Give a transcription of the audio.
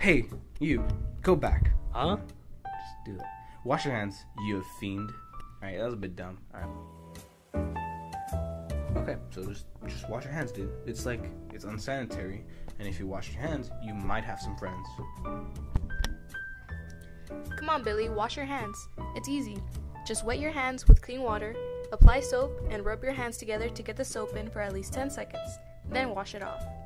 Hey, you, go back. Huh? Just do it. Wash your hands, you fiend. Alright, that was a bit dumb. Alright. Okay, so just wash your hands, dude. It's unsanitary, and if you wash your hands, you might have some friends. Come on, Billy, wash your hands. It's easy. Just wet your hands with clean water, apply soap, and rub your hands together to get the soap in for at least 10 seconds. Then wash it off.